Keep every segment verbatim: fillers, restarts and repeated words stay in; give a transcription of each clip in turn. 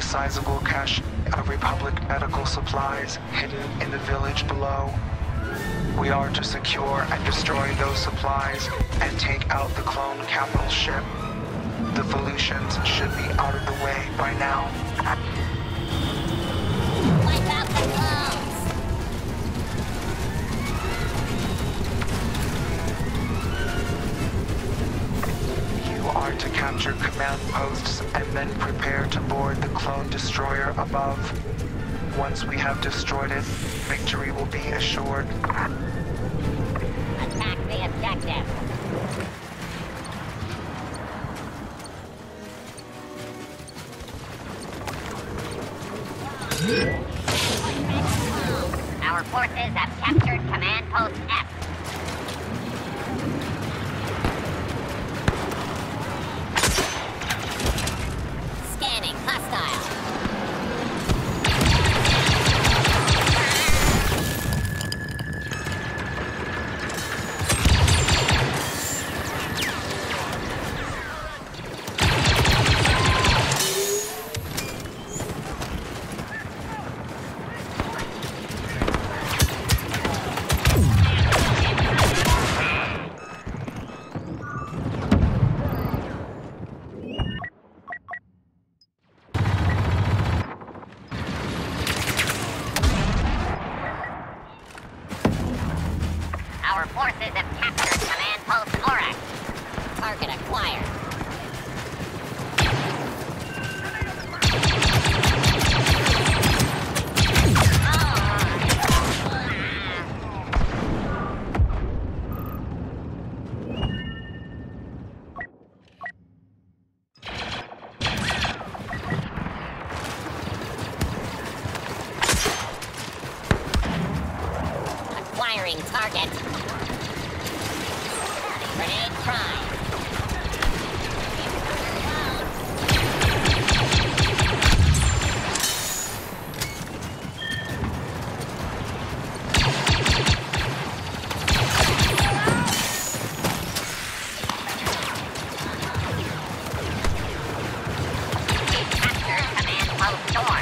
sizable cache of Republic medical supplies hidden in the village below. We are to secure and destroy those supplies and take out the clone capital ship. The Felucians should be out of the way by now. Wipe out the clones! You are to capture command posts and then prepare to board the clone destroyer above. Once we have destroyed it, victory will be assured. Attack the objective! Our forces have captured Command Post F. Scanning hostile. Our forces have captured Command Post Oryx. Target acquired. Acquiring target. Grenade prime. Capture Command Post Dorn.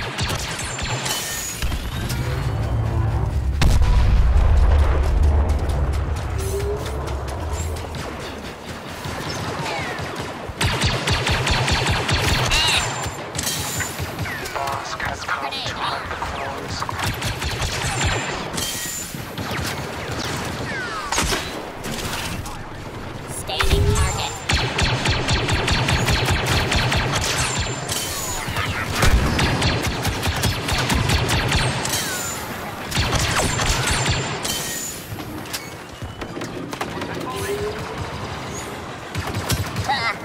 Standing target. Ah.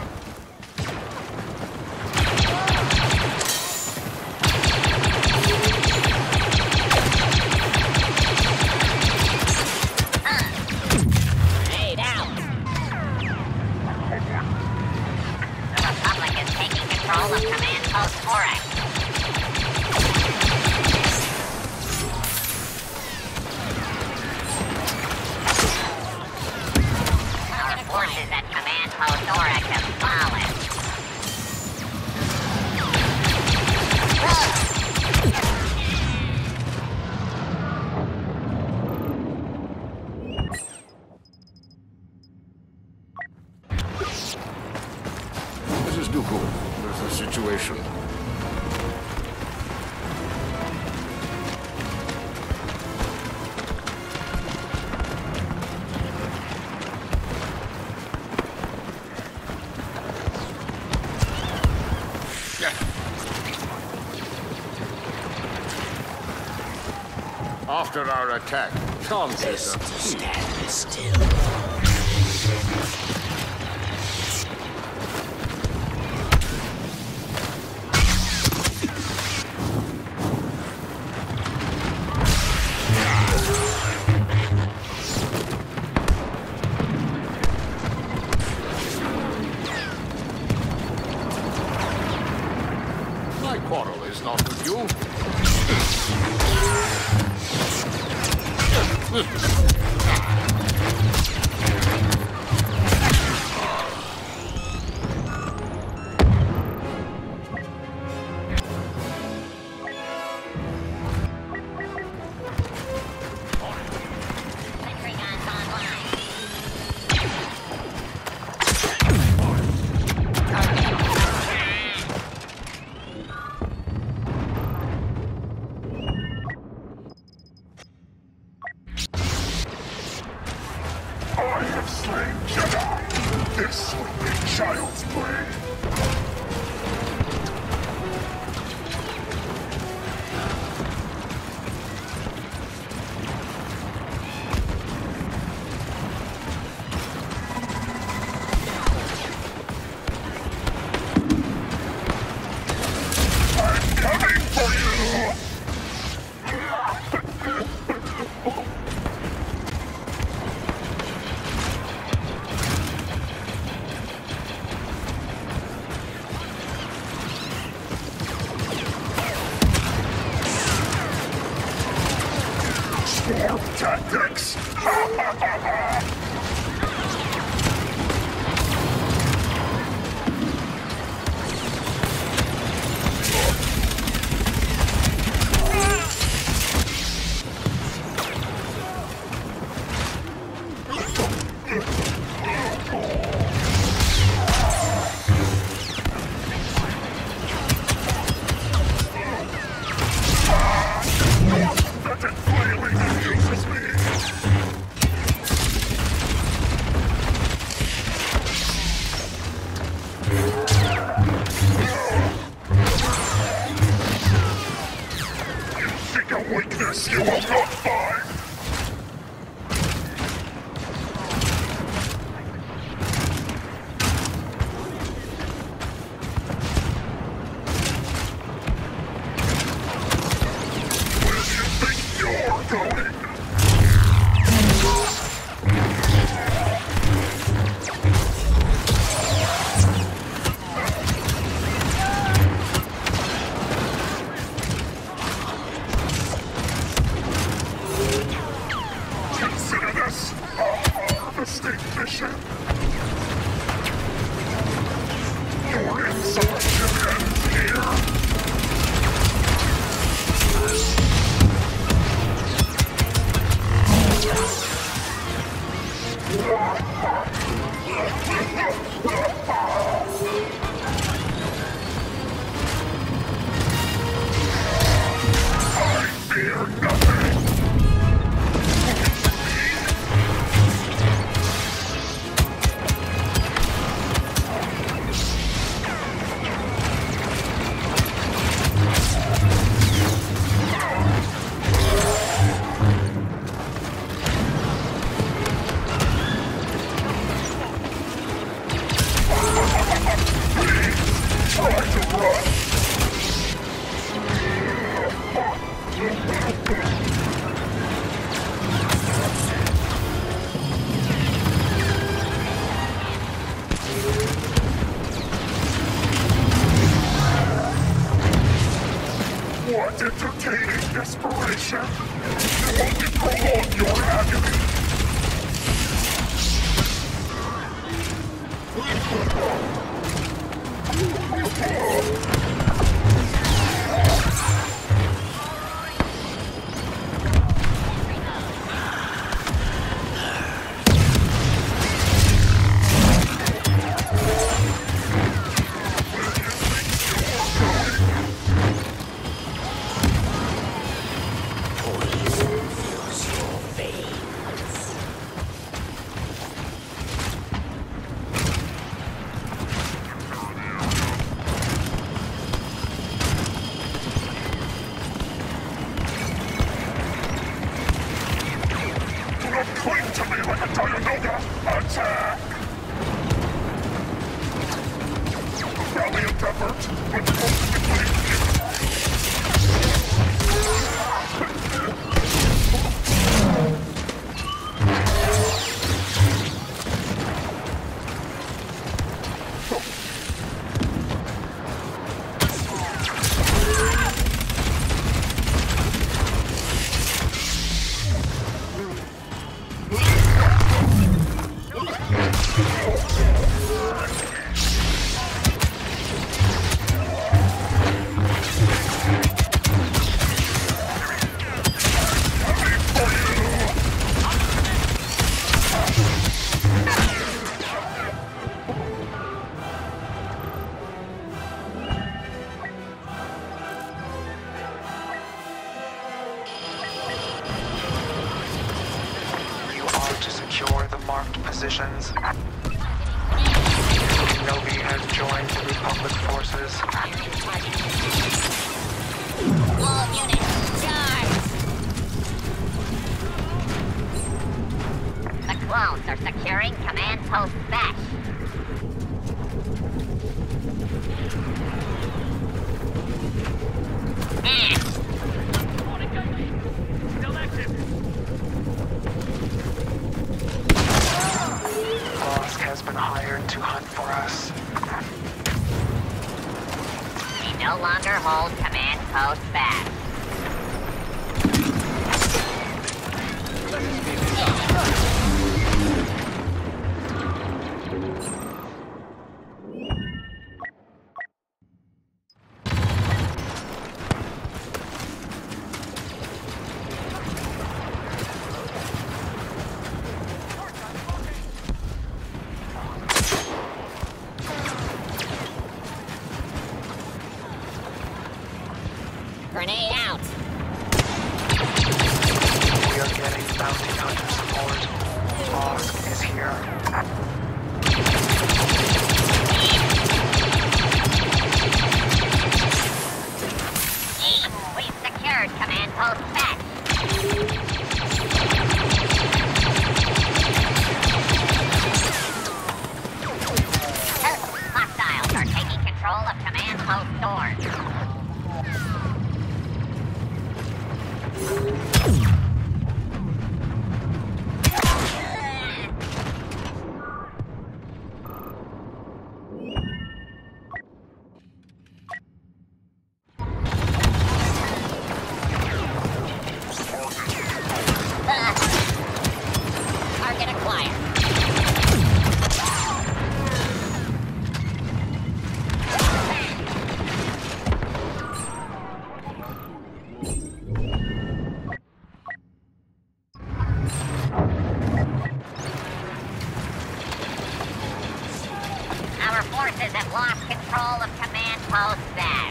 Grenade out. The Republic is taking control of Command Post Oryx. Our forces at Command Post Oryx have fallen. Missus Dooku, there's a situation. After our attack, chances are Stand still. my quarrel is not with you. would be child's play. Swarm tactics! Weakness you will not find! Where do you think you're going? Consider this a harvesting mission. Your insurrection ends here. I fear nothing. Try to run! What entertaining desperation! You only prolong your agony! Cling to me like a Dianoga! Attack! Valiant effort, but ultimately You are to secure the marked positions. All units, charge! The clones are securing command post Bash. Bosk has been hired to hunt for us. We no longer hold command post Bash. Grenade out! We are getting bounty hunter support. Bosk is here. We've secured command post Bash. Hostiles are taking control of command post doors. Target acquired. Our forces have lost control of command post Bash.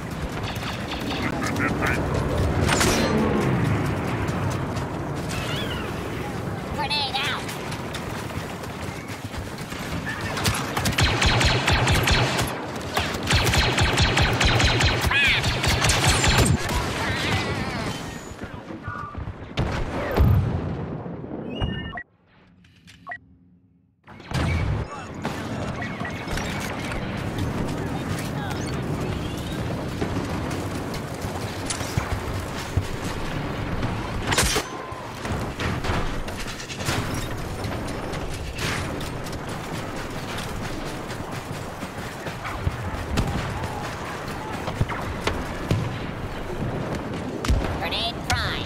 Grenade out! Grenade prime.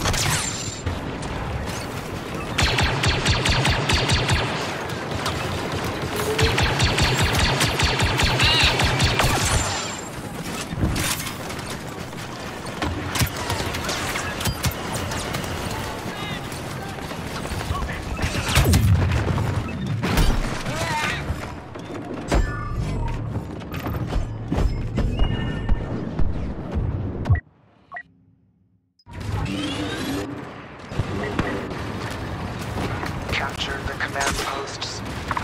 Capture the command posts.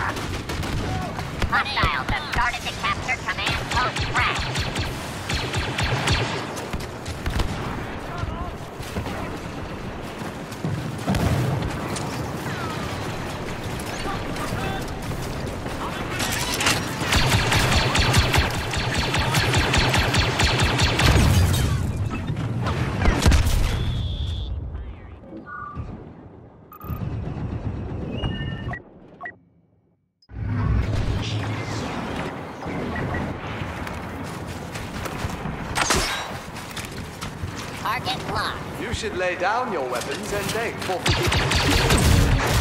Hostiles have started to capture command post Bash. Target locked. You should lay down your weapons and beg for forgiveness.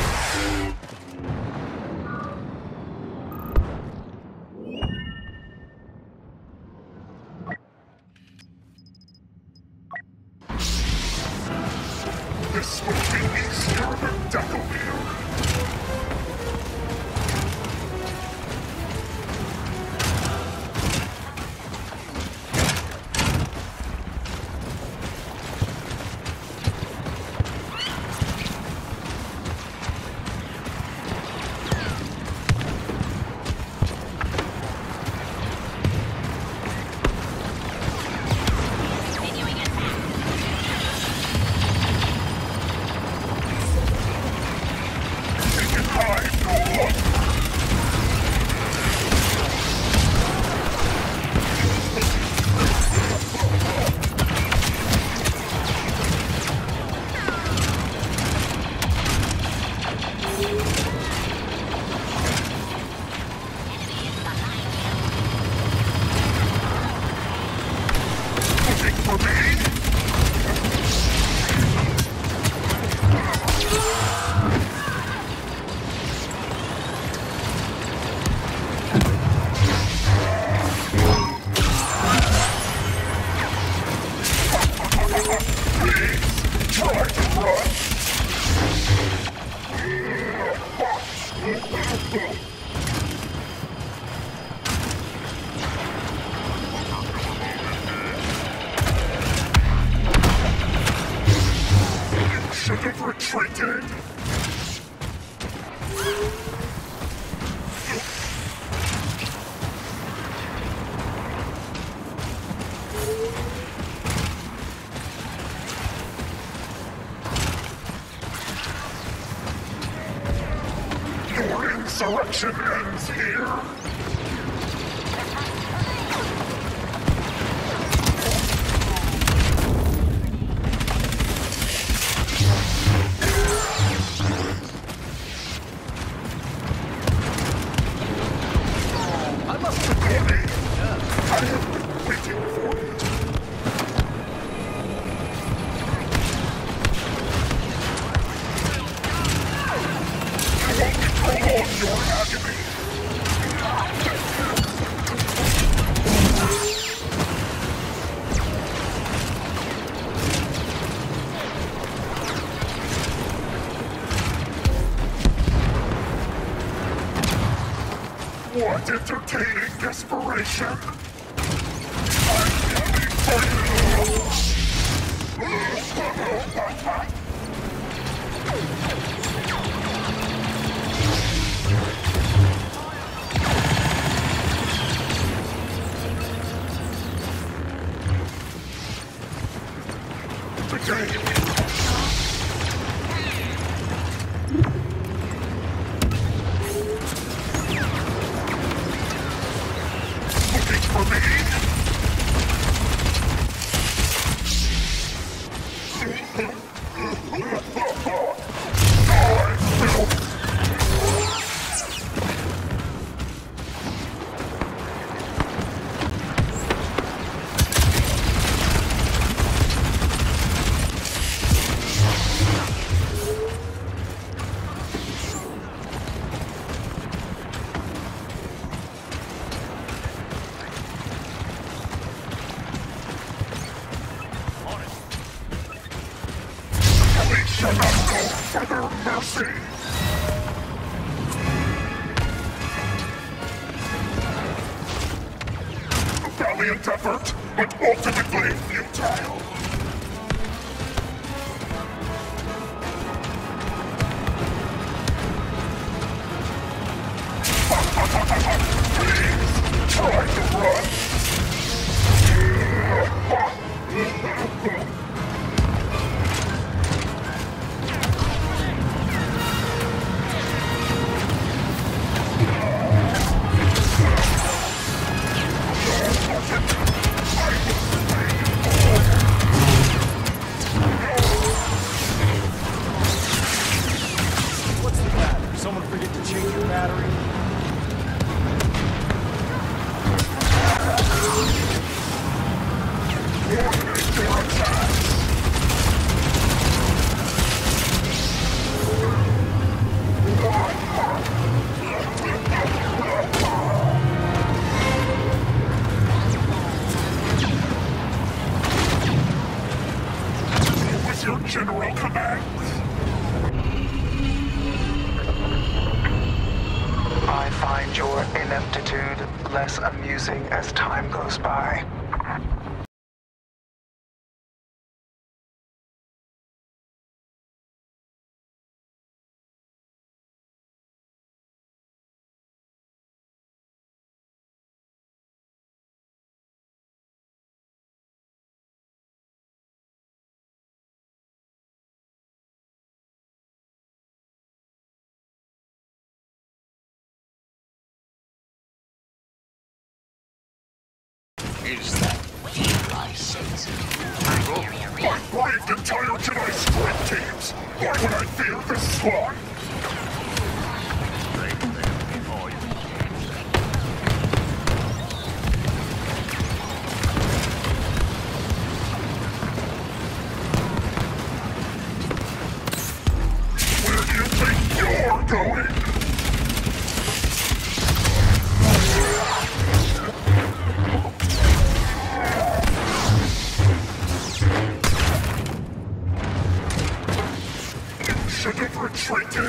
This will be easier than Dagglemere. destruction! Your insurrection ends here! What entertaining desperation! I'm coming for you! The game! For me? Shall not go further mercy! A valiant effort, but ultimately futile! Please, try to run! What's the matter? Someone forget to change your battery? Coordinate your attacks! With your general commands! I find your ineptitude less amusing as time goes by. Is that what I sense? I've braved entire Jedi strike teams! Why would I fear this slime? Where do you think you're going? Should have retreated!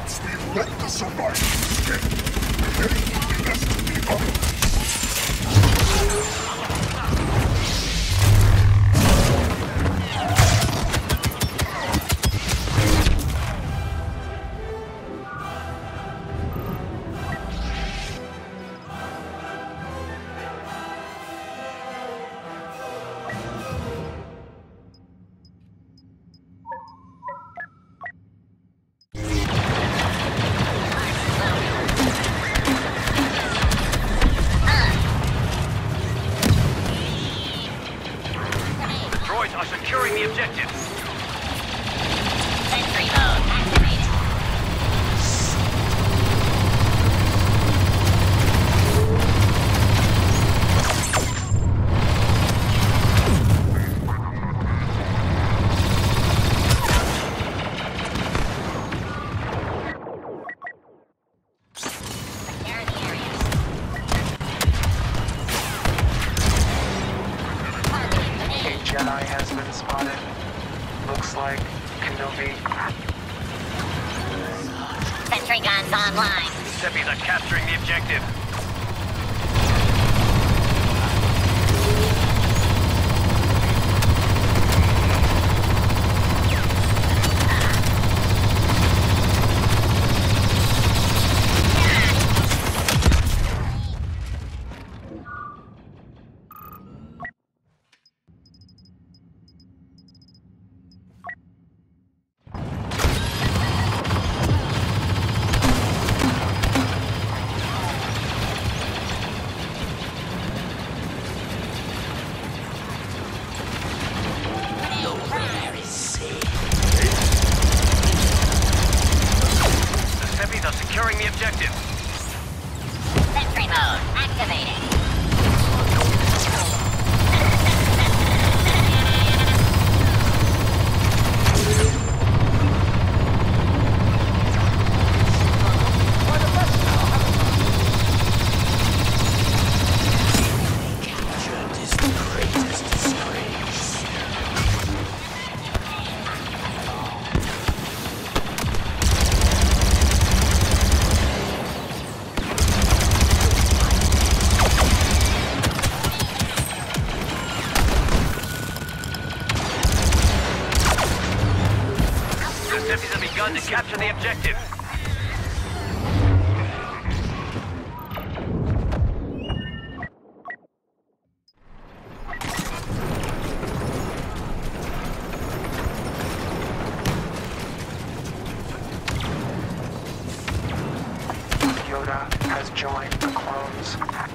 Once we've let the survivors escape, then we must the others. Jedi has been spotted. Looks like Kenobi. Sentry guns online. Seppies are capturing the objective. Securing the objective. Sentry mode activating. Captured is the greatest disgrace. Seppies have begun to capture the objective. Yoda has joined the clones.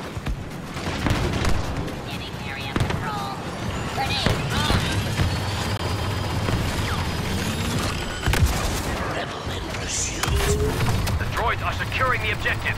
Getting area control. Grenade on. Rebel in pursuit. The droids are securing the objective.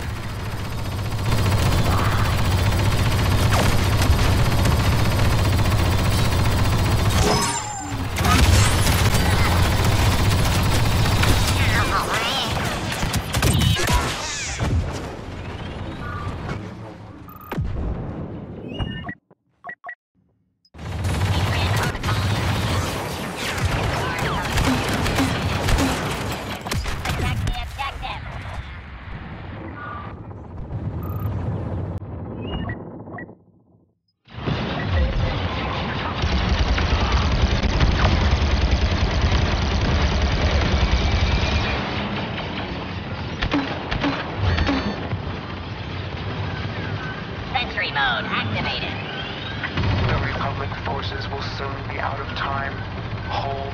Sentry mode activated. The Republic forces will soon be out of time. Hold.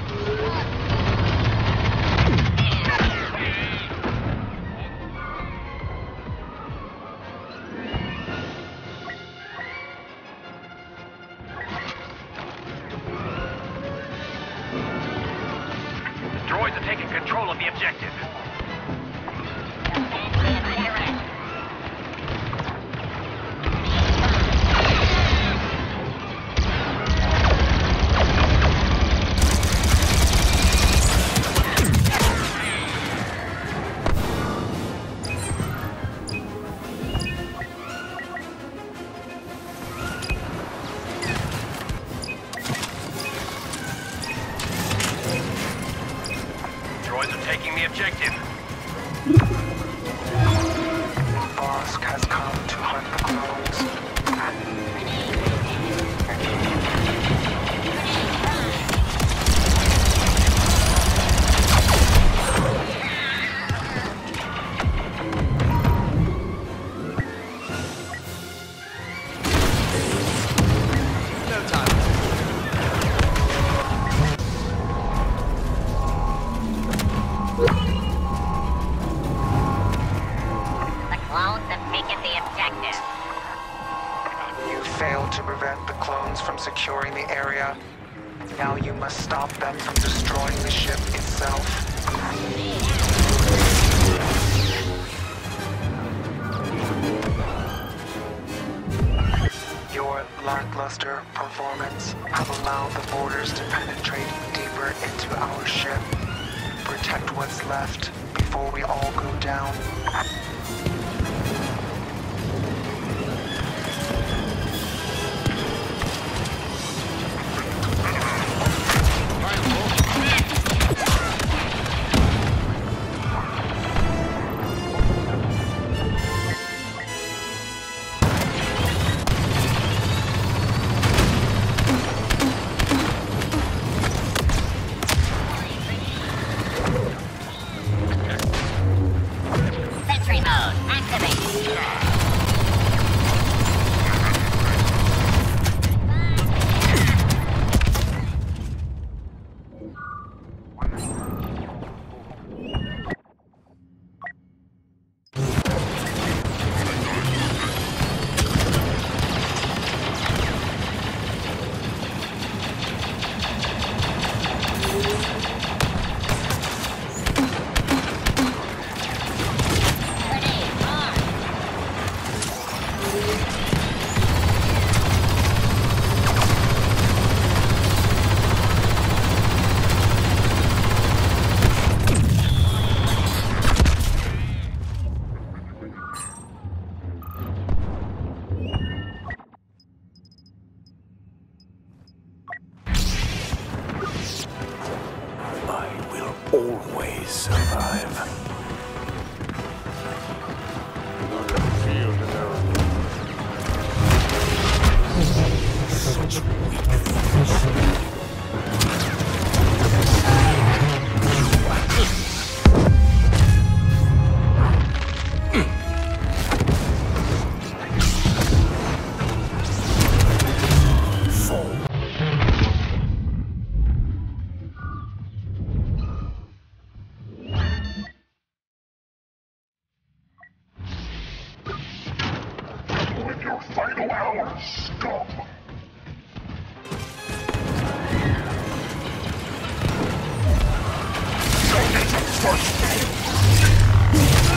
The droids are taking control of the objective. Droids are taking the objective. The clones have taken the objective. You failed to prevent the clones from securing the area. Now you must stop them from destroying the ship itself. Your lackluster performance have allowed the boarders to penetrate deeper into our ship. Protect what's left before we all go down. Sentry mode activated. I will always survive. Such weakness. In your final hours, scum! Don't get him first!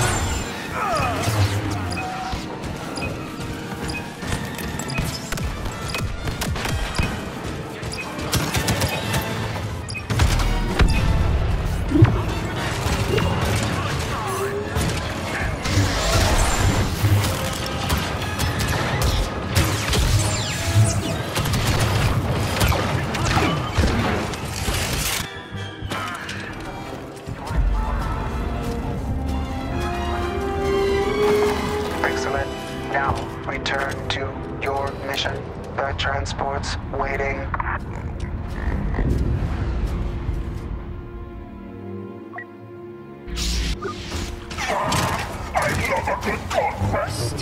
Excellent. Now, return to your mission. The transport's waiting. I love a good conquest!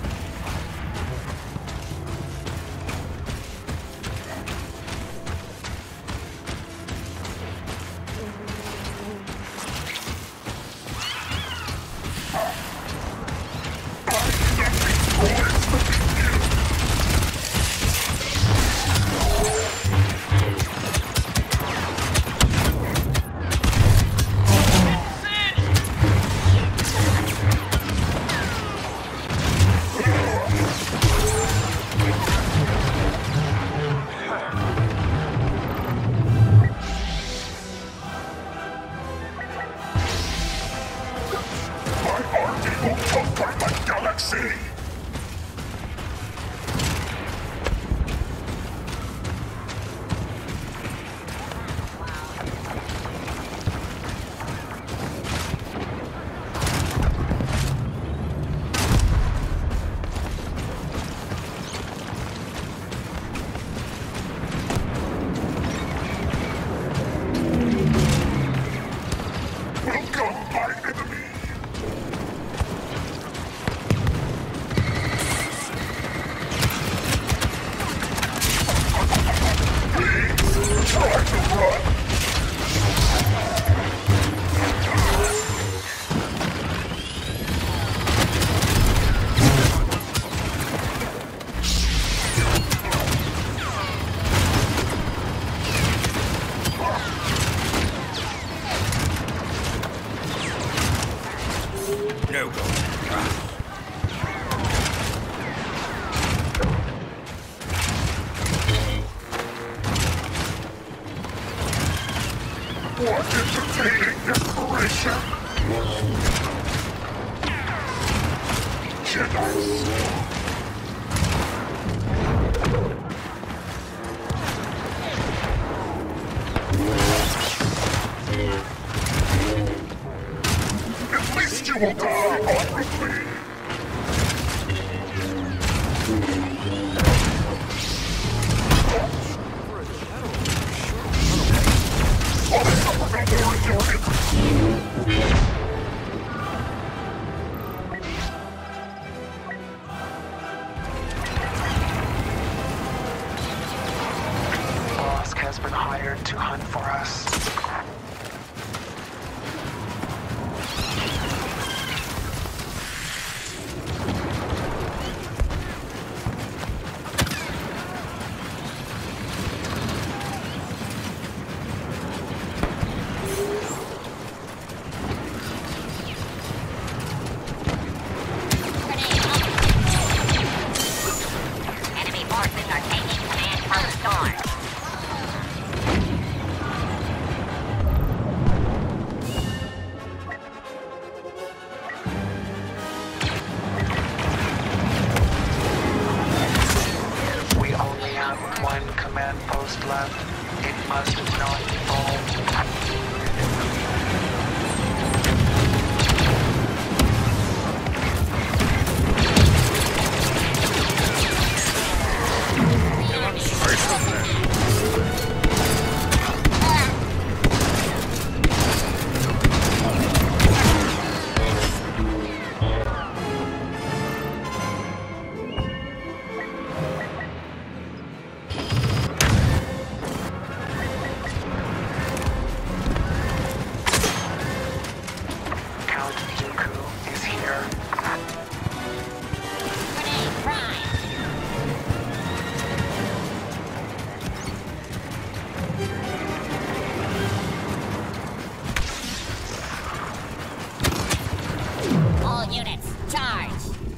My army will conquer the galaxy! Welcome, my enemy! No go. What entertaining desperation! Jedi. At least you will die honorably! Bosk has been hired to hunt for us. Enemy forces are taking command post Dawn. We only have one command post left. It must not fall. Count Dooku is here. Grenade prime. All units, charge.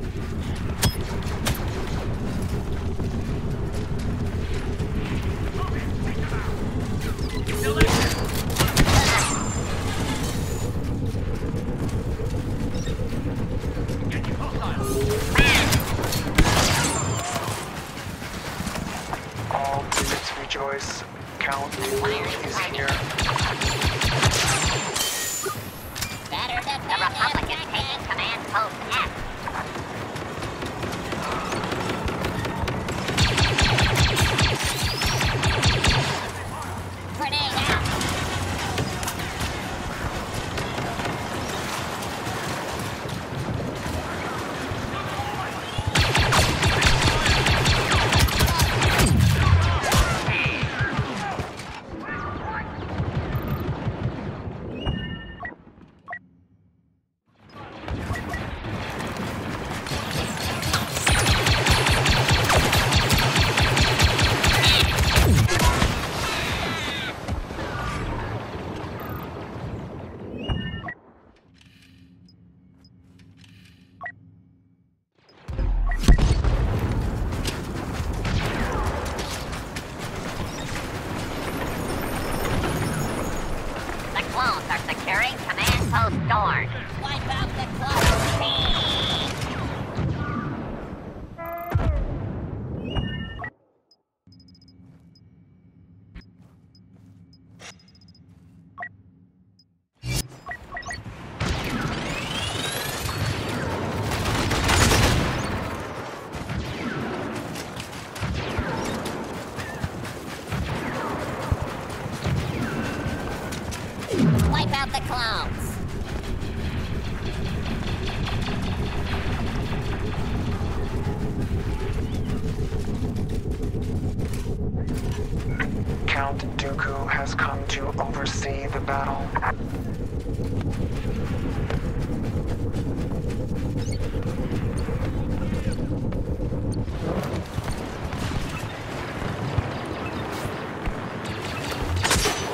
All units rejoice. Count Dooku is here. Better than the Republicans taking command post F. Grenade out. The clones are securing command post Dawn. Wipe out the clones. Wipe out the clones. Count Dooku has come to oversee the battle.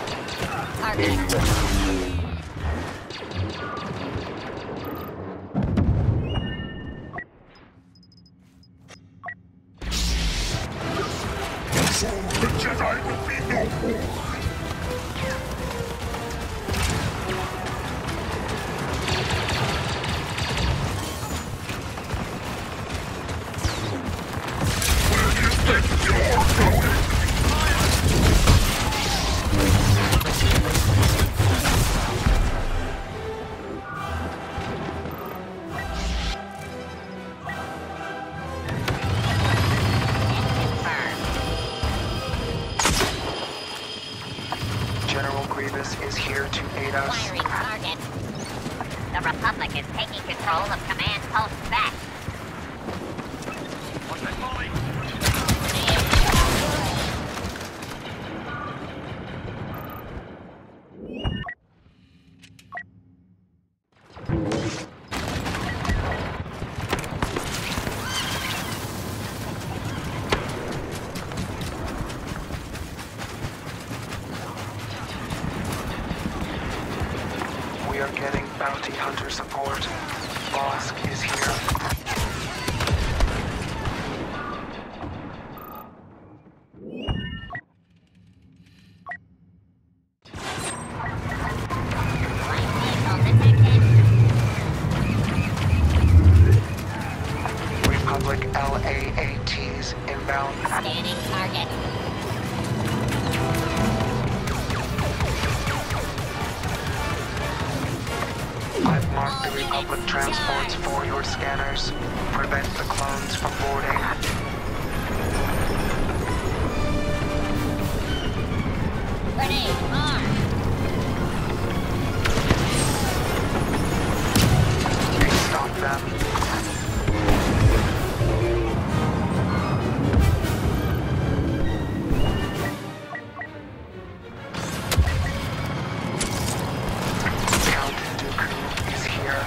Target. is here to aid us. Acquiring target. The Republic is taking control of Command Post Back. What's that bully? We are getting bounty hunter support. Bosk is here. Light vehicle detected. Republic L A A Ts inbound. Scanning target. I've marked the Republic transports for your scanners. Prevent the clones from boarding. Grenade armed. Stop them. Count Dooku is here.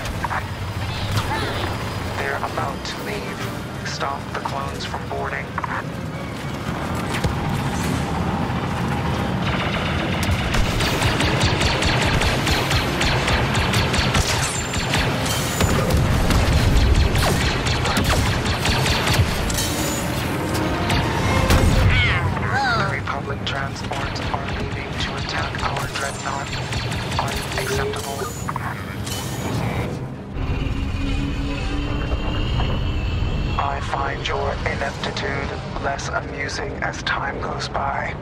They're about to leave. Stop the clones from boarding. The Republic transports are leaving to attack our dreadnought. Unacceptable. I find your ineptitude less amusing as time goes by.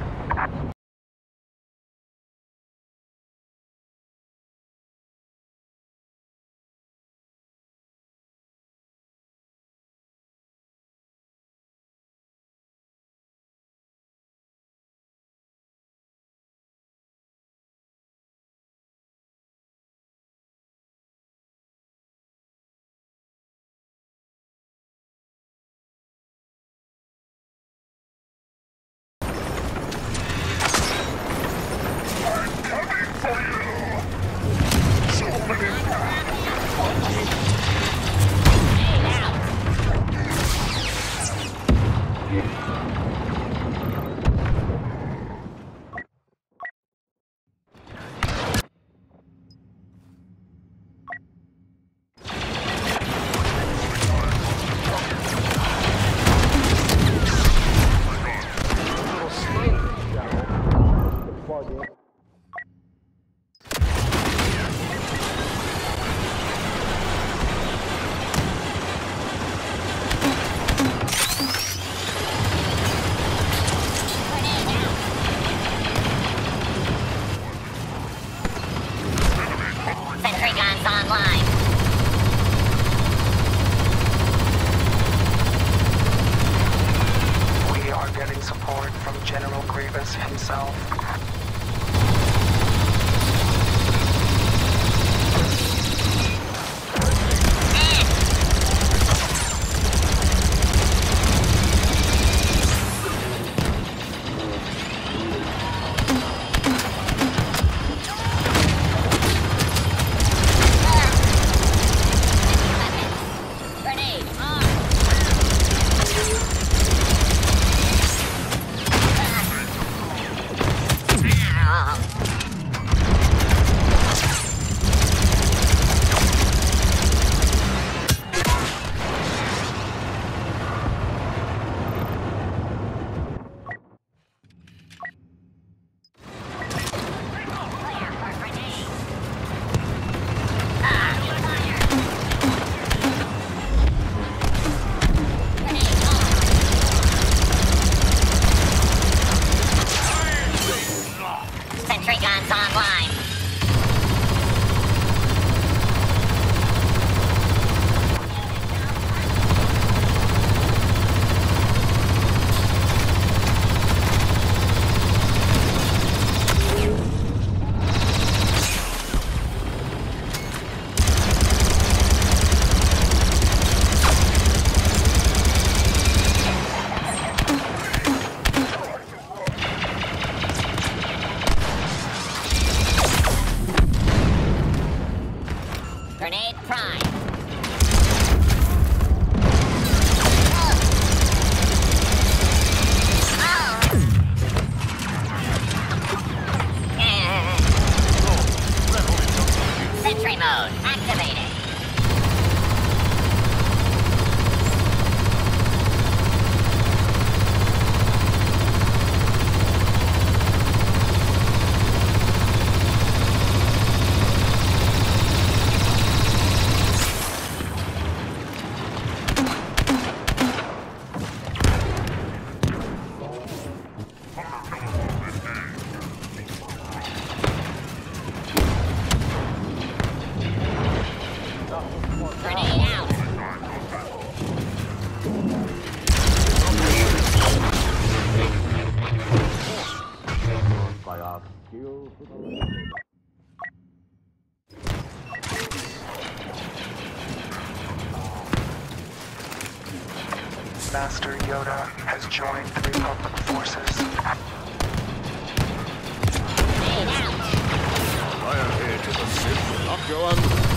Grenade prime. Sentry mode activated. Master Yoda has joined the Republic forces. I am here to the Sith will not go under.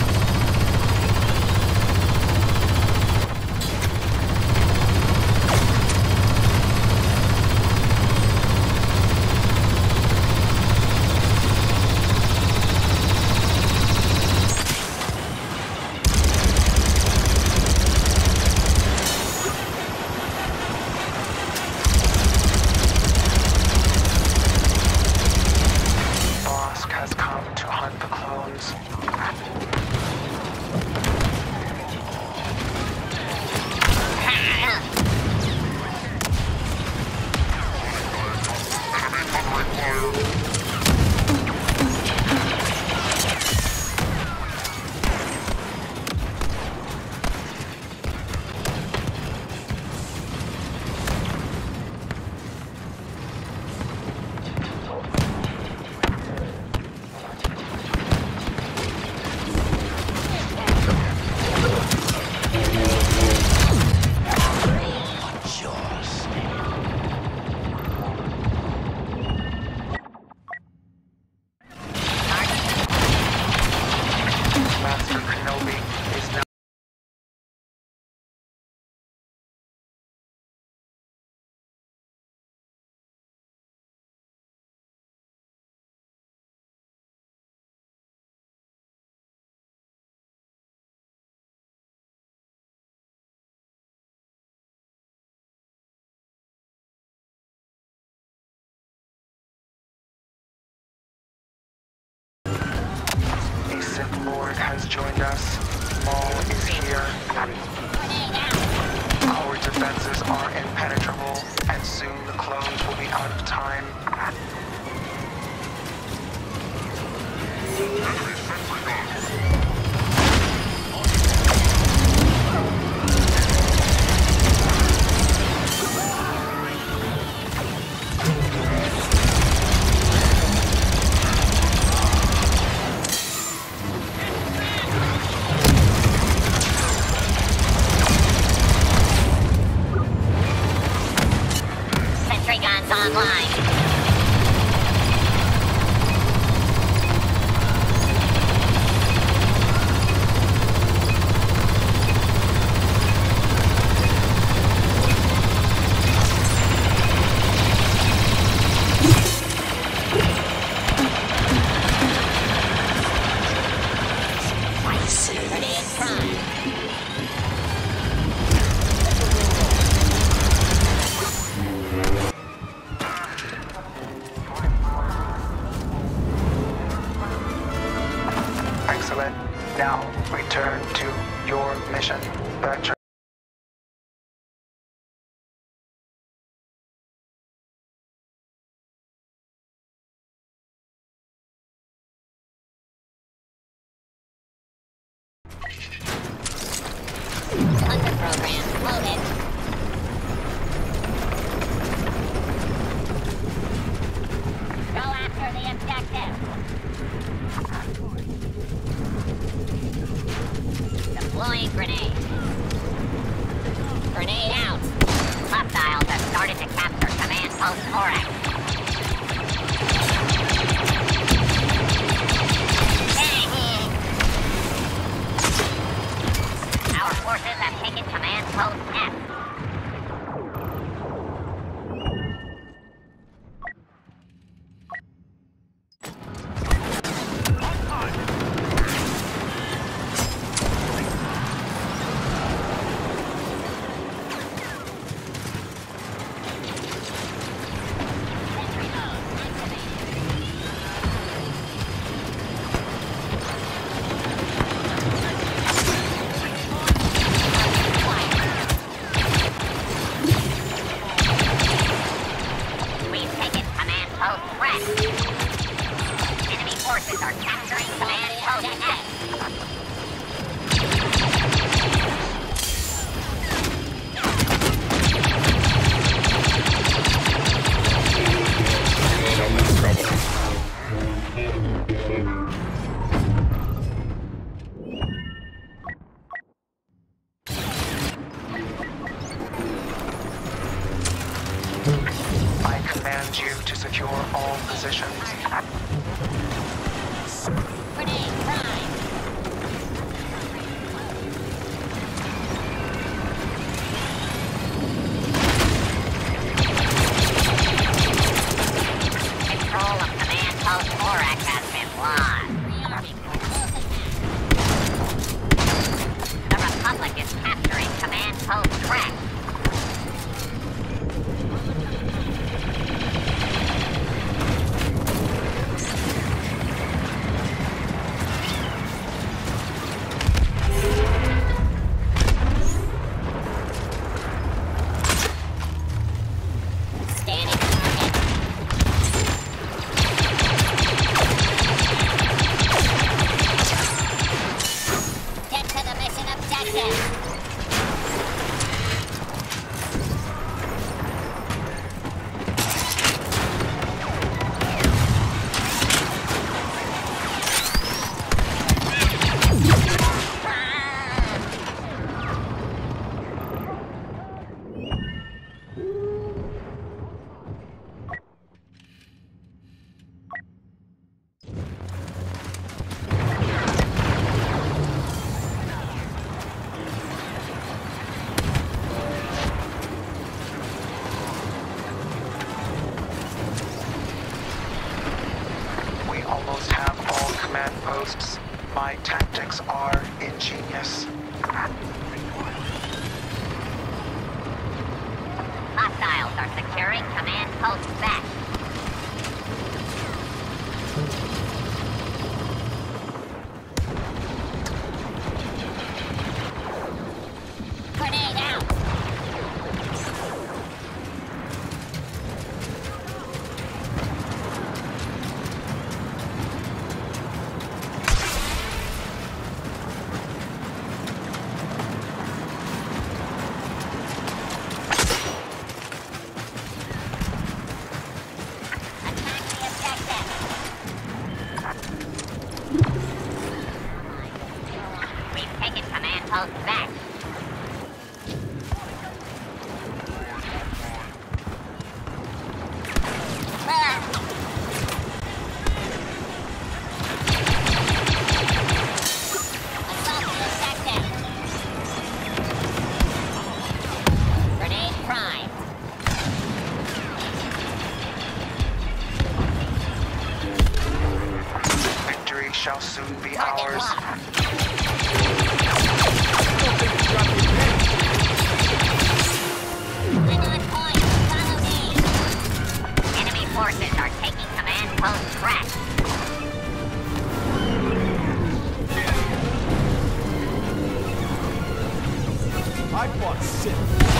Sith Lord has joined us. Maul is here. Our defenses are impenetrable, and soon the clones will be out of time. Enemy sentry gun. Online. Excellent. Now, return to your mission. The Hunter program loaded. Go after the objective. Deploying grenade. Grenade out. Hostiles have started to capture command post Orax. taken command post F. My tactics are ingenious. Hostiles are securing command post back. Grenade out! Back. Grenade prime. Victory shall soon be ours. Forces are taking command post crack. I fought sick.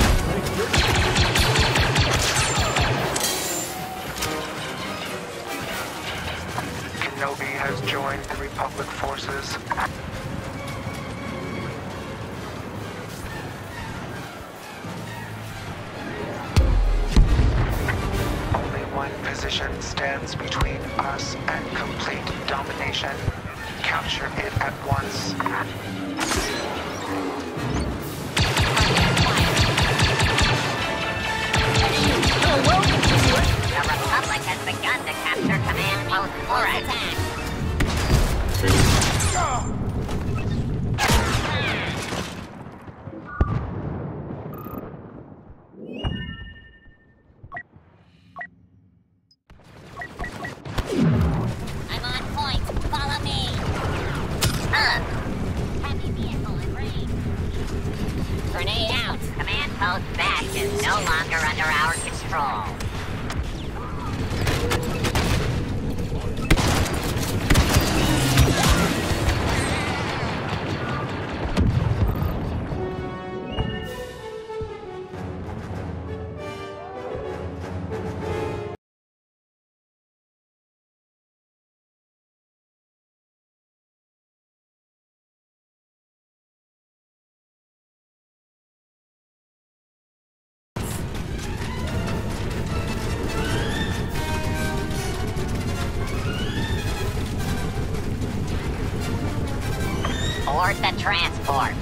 Kenobi has joined the Republic forces. Position stands between us and complete domination. Capture it at once. The Republic has begun to capture command post for attack. Grenade out. Command post Bash is no longer under our control. Board the transport.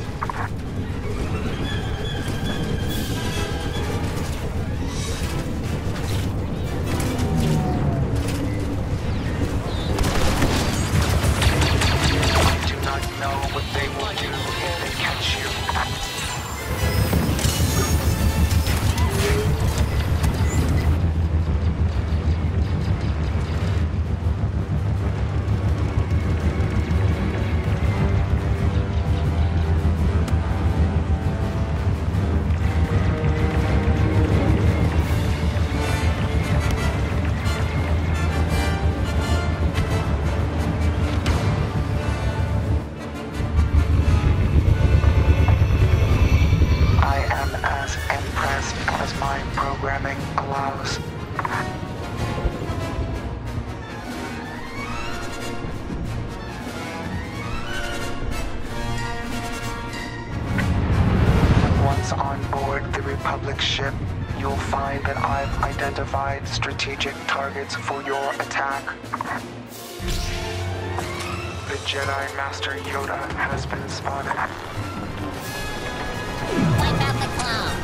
I do not know what they will do if they catch you. Programming allows. Once on board the Republic ship, you'll find that I've identified strategic targets for your attack. The Jedi Master Yoda has been spotted. Wipe out the clone.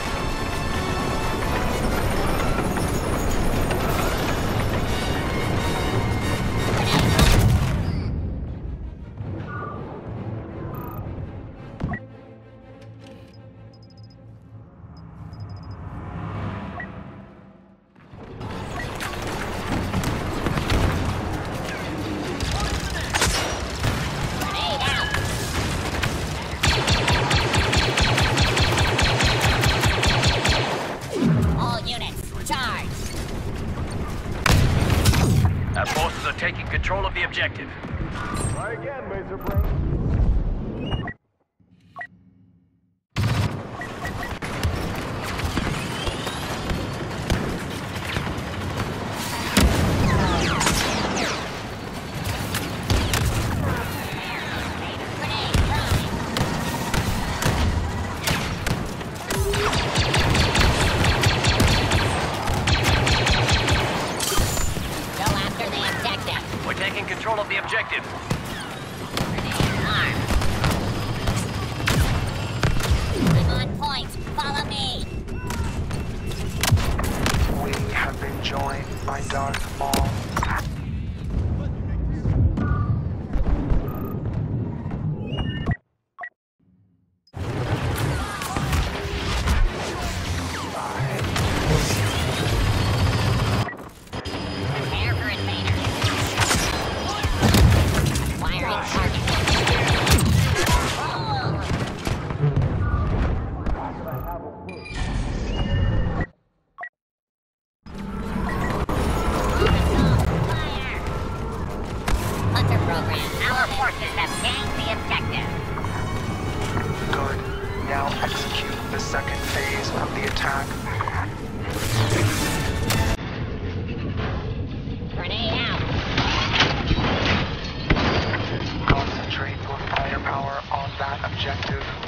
Our forces are taking control of the objective. Try again, Laser Brain. Control of the objective. I'm on point. Follow me. We have been joined by Darth Maul. Prepare for invader. Firing target. Hunter program. Our forces have gained the objective. Good. Now execute the second phase of the attack. Grenade out. Concentrate your firepower on that objective.